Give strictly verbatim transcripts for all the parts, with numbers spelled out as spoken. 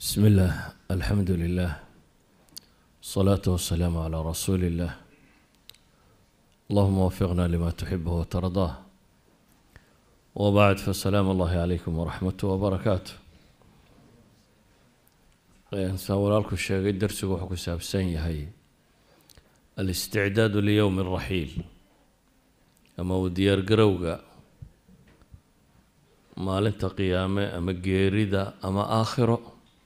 بسم الله الحمد لله الصلاة والسلام على رسول الله اللهم وفقنا لما تحبه وترضاه وبعد فالسلام الله عليكم ورحمته وبركاته سأولالك الشيء درسه وحكو سابسين هي الاستعداد ليوم الرحيل أما وديار قروقة ما لنت قيامة أما قيريدة أما آخره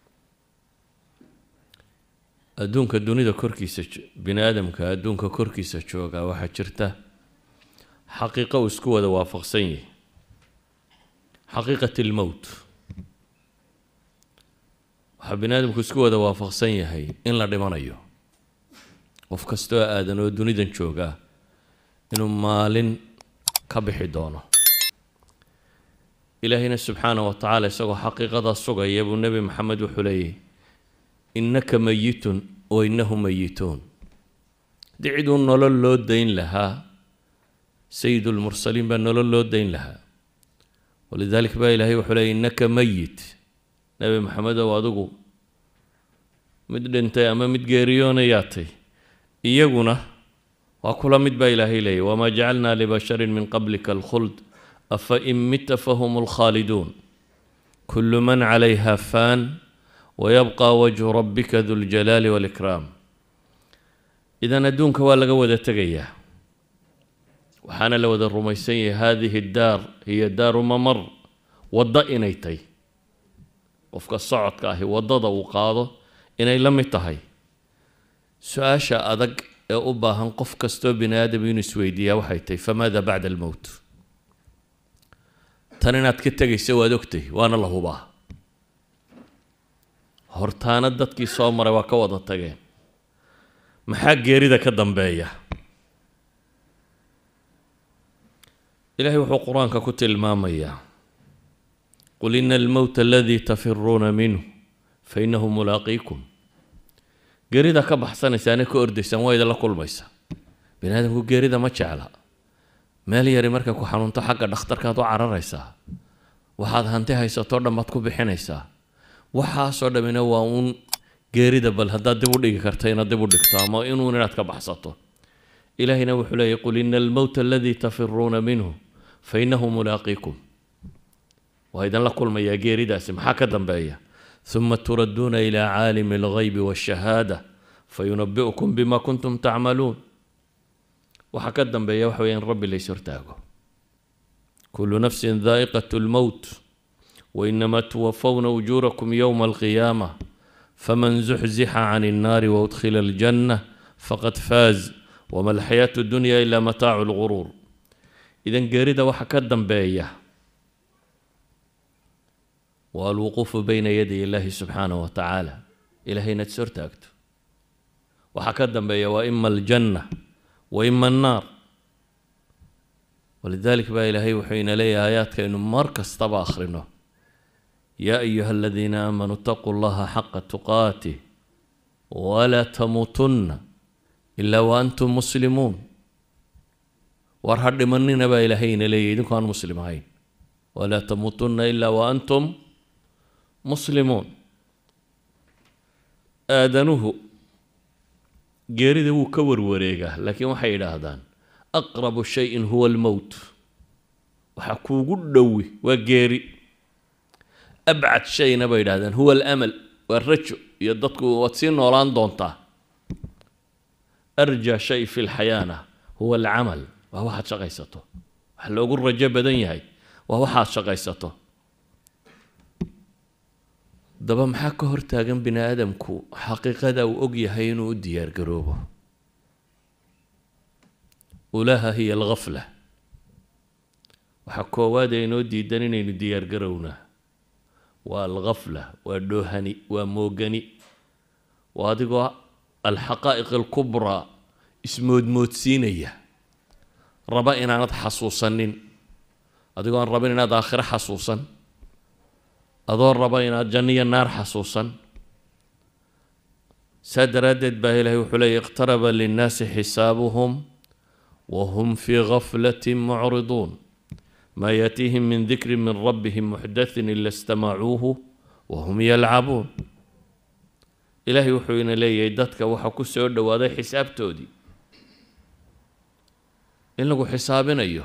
adduunka dunida korkiisa bini aadamka adduunka korkiisa jooga waxa jirta xaqiiqo isku wada waafaqsan yahay xaqiiqatu al-maut waxa bini aadamku isku wada waafaqsan yahay in la dhimanayo qof kastoo aadan oo dunidan jooga inuu maalin ka bixi doono ilaahina subhanahu wa ta'ala isagoo xaqiiqada sugaya buu nabi maxamed wuxuu leeyahay إنك ميت وإنهم ميتون دعوا نولل لو دين لها سيد المرسلين بأن نولل لو دين لها ولذلك بقى إلهي وحلي إنك ميت نبي محمد وادقو مد انت أما مد جيريون ياتي إيقنا وكل مد بقى إلهي لي وما جعلنا لبشر من قبلك الخلد أفإن مت فهم الخالدون كل من عليها فان ويبقى وجه ربك ذو الجلال والإكرام إذا ندونك ولا قوة تقيا وحنا لو ذا الرميسية هذه الدار هي دار ممر وضأ إنيتي وفق الصعد كاهي وضض وقاضه إني لم يتهي سؤاشا أدق أبا هنقف كستو بنادم ينسويديا وحيتي فماذا بعد الموت تنينات كتاقي سوى دكتي وانا الله باه hortaana dadkii soo maray waa ka wada tageen maxaa geerida ka dambeeya ilaahay wuxuu quraanka ku tilmaamayaa qul innal mawta alladhi tafirruna minhu fa innahu mulaqiikum geerida ka baxsanaysaan ka ordaysan way la kulmaysa binaadamku geerida ma jecla meel yari marka ku xanuunto xagga dhakhtarkaad u cararaysaa waxaad hanti haysato dhamad ku bixinaysaa waxaa soo dhamina waa uun geerida bal haddaad dib u dhigi karta inaad dib u dhigto ama inuun inaad ka baxsato ilaahina wuxuu leeyahay qul ina almawta alladii tafirruuna minhu fa innahu mulaaqiikum waa idan la kulmayaa geeridaasi maxaa ka dambeeya ثم تردون إلى عالم الغيب والشهادة فينبئكم بما كنتم تعملون وحكى الدنبيا وحوين ربي ليس ارتاقه كل نفس ذائقة الموت وإنما توفون أجوركم يوم القيامة فمن زحزح عن النار وأدخل الجنة فقد فاز وما الحياة الدنيا إلا متاع الغرور إذن قريدة وحكدا بأيه والوقوف بين يدي الله سبحانه وتعالى إلهي نتسرتاكت وحكدا بأيه وإما الجنة وإما النار ولذلك بأ إلهي وحين لي آيات كأنه مركز طبع آخرينه يا أيها الذين آمنوا اتقوا الله حق تقاته ولا تموتن إلا وأنتم مسلمون وارحد مننا با إلهين ليدن كان مسلمين ولا تموتن إلا وأنتم مسلمون آدنوه جيرده كور وريقه لكن وحي هذان أقرب شيء هو الموت وحكو قدوي وجيري أبعد شيء نبي هذا هو الأمل والرجو يدتك وتصير نوران دونتا أرجى شيء في الحياة هو العمل وهو حد شقيسته هل أقول رجاء بدني هاي وهو حد شقيسته دبا محاك هرتاقن بنا آدمكو حقيقة دو أقي هينو ديار قروبه ولها هي الغفلة وحكوا وادينو ديدانين ديار قرونا والغفلة والدهني وموغني وهذه الحقائق الكبرى اسمود موتسينية ربائنا نتحصوصا هذه ربائنا داخل حصوصا أدور ربائنا جنية النار حصوصا سدردد به له وحلي اقترب للناس حسابهم وهم في غفلة معرضون ما يأتيهم من ذكر من ربهم محدث إلا استمعوه وهم يلعبون إلهي وحوينا لي يددك وحكو سود وهذا حساب تودي إن لقوا حسابنا أيه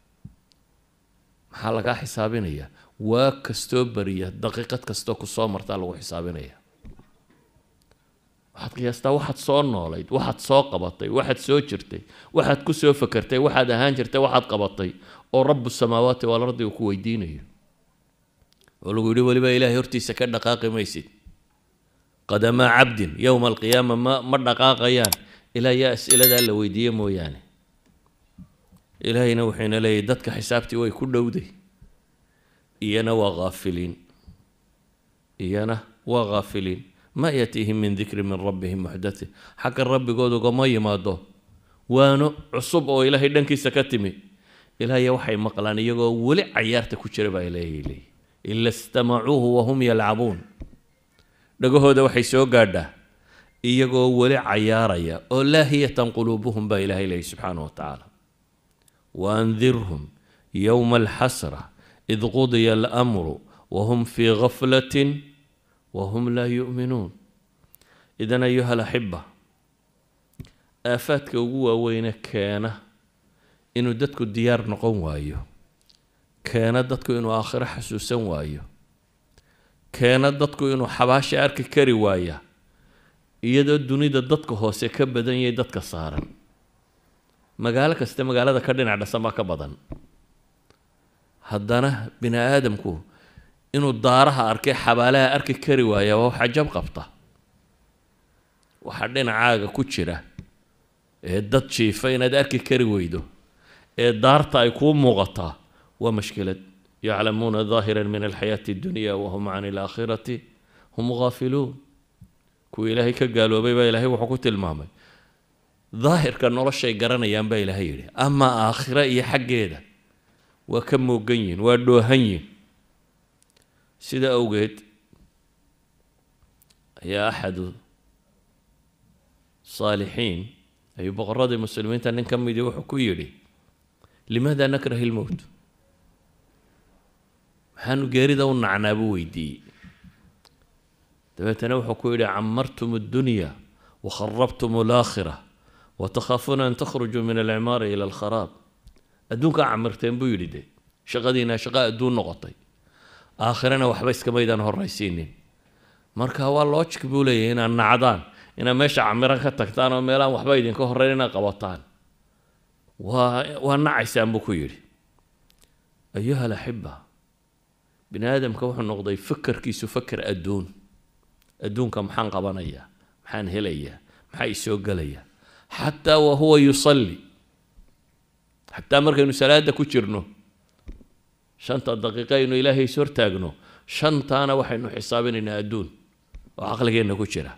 محلقا حسابنا أيه وكستو بريه دقيقة كستو كسو مرتا لقوا حسابنا أيه waxaad qiyaastaa waxaad soo noolayd waxaad soo qabatay waxaad soo jirtay waxaad ku soo fakartay waxaad ahaan jirtay waxaad qabatay oo rabbu samaawaati wal ardi uu ku weydiinayo oo lagu yidhi waliba ilaahay hortiisa ka dhaqaaqi maysid qadama cabdin yowma alqiyaama ma ma dhaqaaqayaan ilaa yaa as'ilada la weydiiye mooyaane ilaahayna wuxuuna leeyahay dadka xisaabtii way ku dhowday iyana waa gaafiliin iyana waa gaafiliin ما يأتيهم من ذكر من ربهم محدث حق الرب قودو قما يمادو وانو عصب او إلهي دنكي سكتمي إلهي يوحي مقلاني يقول ولع عيارتك وشربا إليه إليه إلا استمعوه وهم يلعبون لقوه هذا وحي سو قادا يقول ولع عياريا أو لاهية قلوبهم با إلهي إليه سبحانه وتعالى وأنذرهم يوم الحسرة إذ قضي الأمر وهم في غفلة وهم لا يؤمنون إذن أيها الأحبة آفاتك وقوة وين كان إنو دتكو الديار نقوم وايو كانت دتكو إنو آخر حسوسا وايو كانت دتكو إنو حباشي أرك كاري وايا إيادو الدوني دتكو هوسي كبدن يدتك صارا مقالك است مقالة كردين على سماك بدن هدانا بنا آدمكو inuu daaraha arkay xabaalaha arki kari waaya waa xajab qabta waxa dhinacaaga ku jira ee dad jiifa inaad arki kari weydo ee daarta ay ku muuqataa waa mushkilad yaclamuuna dhaahiran min alxayaati addunya wahum can alaakhirati hum gaafiluun kuwa ilaahay ka gaaloobay baa ilaahay wuxuu ku tilmaamay daahirka noloshay garanayaan baa ilaahay yidhi ama aakhira iyo xaggeeda waa ka moogan yihin waa dhoohan yihin سيدا أوجد يا أحد صالحين أي بغراد المسلمين أن نكمل يدوح كويلي لماذا نكره الموت؟ حانو جاردا ونعنا بويدي تبتنوح كويلي عمرتم الدنيا وخربتم الآخرة وتخافون أن تخرجوا من العمارة إلى الخراب أدونك عمرتين بويلي دي شغدينا شغاء دون نغطي آخرنا وحبيس كميدان هالرئيسينين مركا والله أشك بولي هنا النعدان هنا ماشي عمران كتكتان وميلان وحبيدين كهرينا قبطان والنعيسان بكويري أيها الأحبة بني آدم كوح النقضي فكر كيسو فكر أدون أدون كمحان قبانيا محان هليا محان يسوق ليا حتى وهو يصلي حتى مركا نسالات كوشرنو شنطة دقيقة إنه إلهي سور تاجنو شنطة أنا وحي إنه حسابين إنه أدون وعقلك إنه كشرة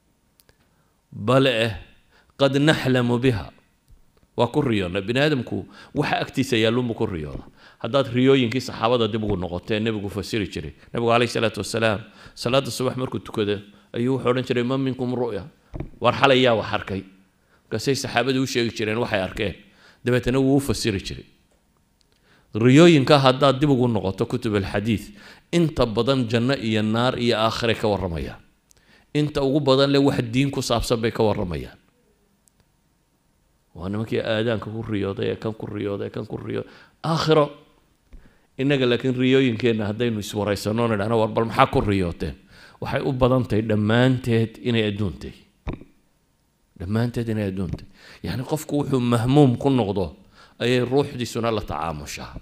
بل قد نحلم بها وكريونا بني آدم كو وحا أكتي سيالوم كريونا هدات ريوين كي صحابة دبقوا النقطتين نبقوا فسيري شري نبقوا عليه الصلاة والسلام صلاة الصبح مركو تكده أيوه حورن شري من منكم رؤيا وارحل إياه وحركي كسي صحابة دو شيء شرين وحي أركين دبتنا وفسيري شري ريوينكا هداد دي بقول نقطة كتب الحديث انت بدن جنة إيا النار إيا آخرة كورميان انت أقول بدن لو واحد دينكو صاب صبي كورميان وانا مكي آدان كون رياضة يا كان كون رياضة يا كان كون رياضة آخرة إنك لكن ريوينكا إن هدين ويسوري سنون أنا واربال محاكو رياضتين وحي أقول بدن تي دمان تيت إنا يدون تي دمان تيت إنا يدون تي يعني قفكو وحو مهموم كون نقضه أي الروح دي سنة الله تعامشها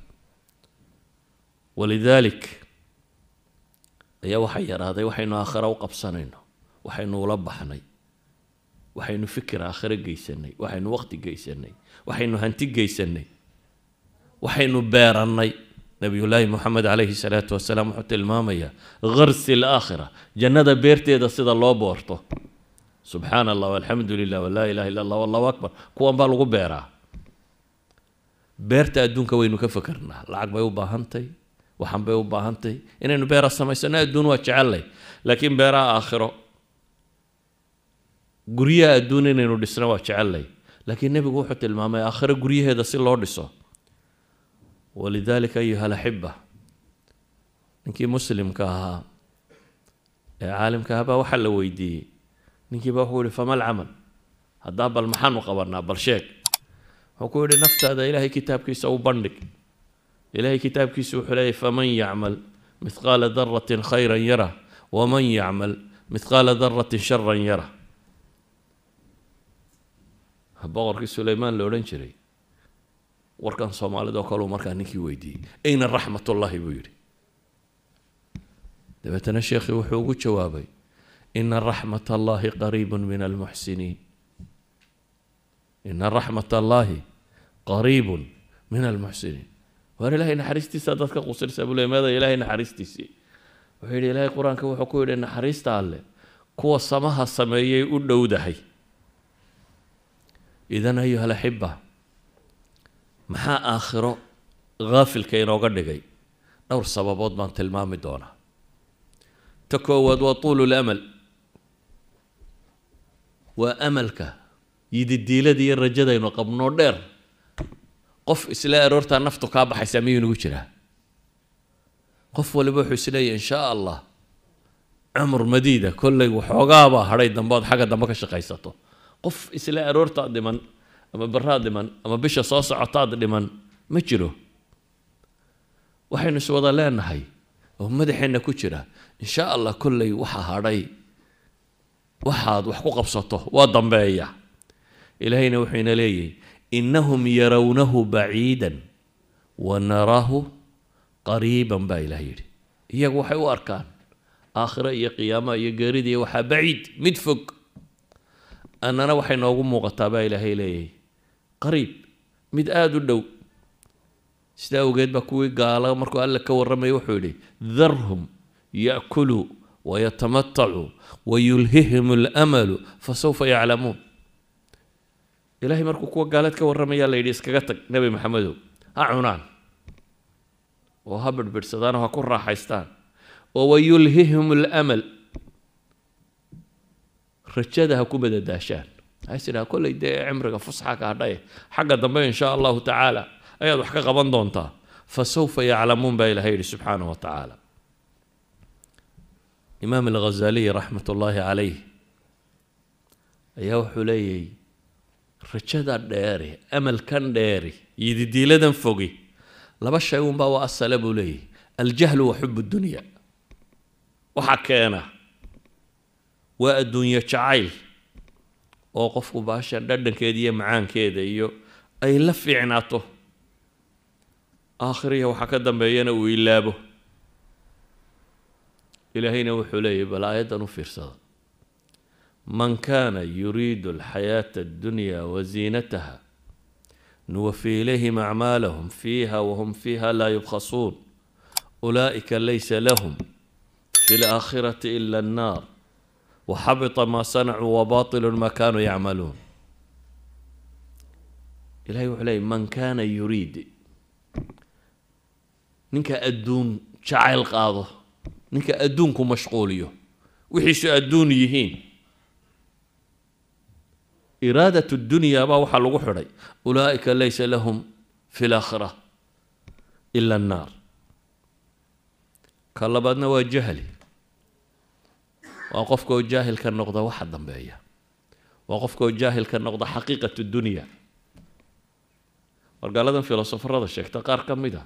ولذلك يا وحي هذا وحي إنه آخر وقب سنين وحي إنه لبحني وحي إنه فكر آخر جيسني وحي إنه وقت جيسني وحي إنه هنتي جيسني وحي إنه بارني نبي الله محمد عليه الصلاة والسلام حتى المامية غرس الآخرة جنة بيرتي ده صيد الله بورته سبحان الله والحمد لله ولا إله إلا الله والله أكبر كوان بالغو بيرا beerta adduunka waynu ka fakarnaa lacag bay u baahantay waxan bay u baahantay inaynu beera samaysano adduun waa jecelay laakiin beeraha aakhiro guryaha adduun inaynu dhisno waa jecelay laakiin nabigu wuxuu tilmaamay aakhiro guryaheeda si loo dhiso walidaalika ayuha alaxiba ninkii muslimka ahaa ee caalimka ahaa baa waxaa la weydiiyey ninkii baa wuxuu yidhi fama alcamal haddaa bal maxaanu qabanaa bal sheeg wuxuu ku yidhi naftaada ilaahay kitaabkiisa u bandhig ilaahay kitaabkiisa wuxuu leeyahy faman yacmal mithqaala daratin khayran yarah waman yacmal mithqaala daratin sharan yarah boqorkii suleymaan la odhan jiray warkan soomaalida oo kale uu markaa ninkii weydiiyey ayna raxmatullaahi buu yidhi dabeetana sheekhii wuxuu ugu jawaabay ina raxmat allaahi qariibun min almuxsiniin ina raxmat allaahi qariibun min almuxsiniin waar ilaahay naxariistiisa dadka qusirsa buu leeyahay maada ilaahay naxariistiisii wuxuu yidhi ilaahay qur-aanka wuxuu ku yidhi naxariista alle kuwa samaha sameeyay u dhowdahay idan ayuha alaxiba maxaa aakhiro haafilka inooga dhigay dhowr sababood baan tilmaami doonaa ta koowaad waa tuulu lamal waa amalka yididiilada iyo rajadaynu qabnoo dheer qof isla aroortaa naftu kaa baxaysaa miyuu nagu jiraa qof waliba wuxuu isleeyahy in shaa allah cumur madiida kollay waxoogaabaa hadhay dambood xagga dambe ka shaqaysato qof isla aroortaad dhiman ama baraad dhiman ama bisha soo socotaad dhiman ma jiro waxaynu iswada leenahay oo madaxeenna ku jira in shaa allah kollay waxa hadhay waxaad wax ku qabsato waa dambeeya ilaahayna wuxuu ina leeyahay innahum yarawnahu baciidan wa naraahu qariiban baa ilaah yidhi iyagu waxay u arkaan aakhiro iyo qiyaama iyo geerida iyo waxaa baciid mid fog annana waxay noogu muuqataa baa ilaahay leeyahay qariib mid aada u dhow sidaa awgeed baa kuwii gaala markuu alle ka warramaya wuxuu yidhi darhum ya'kuluu wayatamatacuu wayulhihim alamalu fasawfa yaclamuun ilaahay markuu kuwa gaaleed ka warramayaa la yidhi iskaga tag nebi maxamedow ha cunaan oo ha birbidhsadaan oo ha ku raaxaystaan oo wayulhihim alamal rajada ha ku badadaashaan haysidhaa kollay dee cimriga fusxa ka hadhaye xagga dambe in shaa allahu tacaala ayaad wax ka qaban doontaa fasawfa yaclamuun baa ilahay yidhi subxaanahu wa tacaala imaam alghazaliy raxmat ullaahi calayh ayaa wuxuu leeyahay rajada dheeri amalkan dheeri yididiiladan fogi laba shay unbaa waa asale buu leeyahay aljahlu wa xub dunya waxaa keena waa adduunyo jacayl oo qofku baashan dhadhankeeda iyo macaankeeda iyo ay la fiicnaato aakhiriya waxaa ka dambeeyana uu ilaabo ilaahayna wuxuu leeyahy bal aayaddan u fiirsada man kaana yuriidu alxayaata addunya waziinataha nuwafi ilayhim acmaalahum fiiha wahum fiiha laa yubkhasuun ulaa'ika laysa lahum fi laakhirati ila annaar waxabita maa sanacuu wabaatilu maa kaanuu yacmaluun ilahay wuxuu leeyahy man kaana yuriid ninka adduun jacayl qaado ninka adduunku mashquuliyo wixiisu adduun yihiin iraadat dunya baa waxaa lagu xidhay ulaa'ika laysa lahum fi laakhira ila annaar ka labaadna waa jahli waa qofka oo jaahilka noqda waxa dambeeya waa qofka oo jaahilka noqda xaqiiqatu dunya wargaaladan filosofarada sheegta qaar ka mid a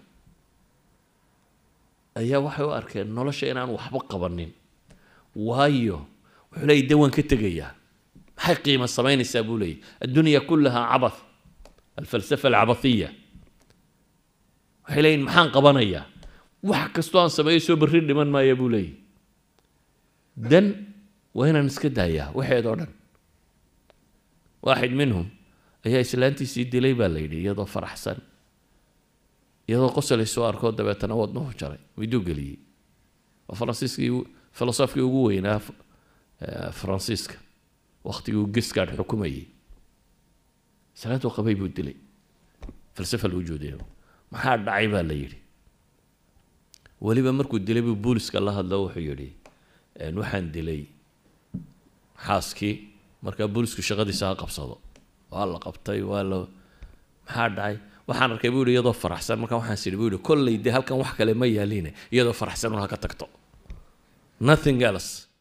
ayaa waxay u arkeen nolosha inaan waxba qabanin waayo wuxuu leeyahy dee waan ka tegayaa maxay qiimo samaynaysaa buu leeyahy addunya kullaha cabath alfalsafa alcabathiya waxay leeyihin maxaan qabanayaa wax kastoo aan sameeyo soo berri dhiman maaya buu leeyahy dan waa inaan iska daayaa waxeed oo dhan waaxid minhum ayaa islaantiisii dilay baa la yidhi iyadoo faraxsan iyadoo qosolay soo arkoo dabeetana wadnuhu jaray miduu geliyey waa faransiiskii filosofkii ugu weynaa faransiiska waktigii uu gisgaadh xukumayay islaantuu qabay buu dilay falsafa alwujuudiya maxaa dhacay baa la yidhi weliba markuu dilay buu booliska la hadlo wuxuu yidhi waxaan dilay xaaskii markaa boolisku shaqadiisa ha qabsado waa la qabtay waa la maxaa dhacay waxaan arkay buu yidhi iyadoo faraxsan markaa waxaan sidhi buu yidhi kollay dee halkan wax kale ma yaaliine iyadoo faraxsan un ha ka tagto nothing else